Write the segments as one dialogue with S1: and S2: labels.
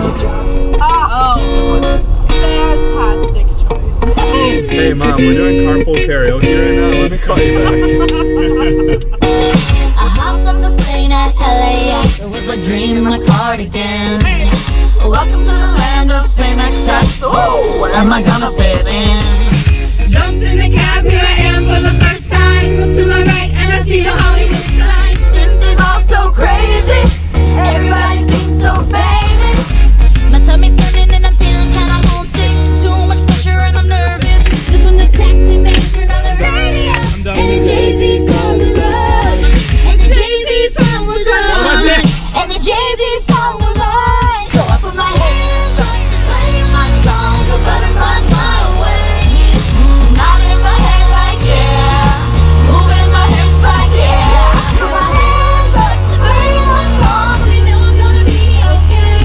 S1: Fantastic choice.
S2: Hey mom, we're doing carpool karaoke right now. Let me call you back.
S3: I hopped off the plane at LAX with a dream in my cardigan. Welcome to the land of fame excess. Oh, am I gonna fit in?
S4: Jumped in the cab, here I am for the first time. Look to my right and I see the Hollywood sign.
S3: This is all so crazy. Everybody seems so famous. My tummy's turning and I'm feeling kinda homesick. Too much pressure and I'm nervous.
S4: That's when the taxi man turned on the radio. And the Jay-Z song was on. And the Jay-Z song was on.
S3: And the Jay-Z song was on. So I put my hands up to play my song. The butterflies fly away. Nodding my head like yeah. Moving my hips like yeah. Put my hands up to play my song. We know I'm gonna be okay.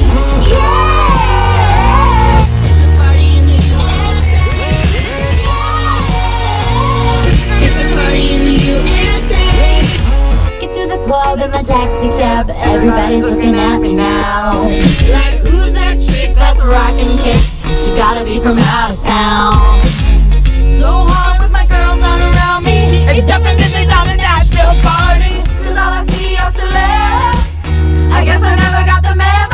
S3: Yeah. It's a party in the USA. Yeah. It's a party in the USA. Get to the club in my taxi cab. Everybody's looking at me now.
S4: Like, who's that chick
S3: That's rockin' kicks. She gotta be from out of town. So hard with my girls all around me. It's definitely not a Nashville party. 'Cause all I see are celebs. I guess I never got the memo.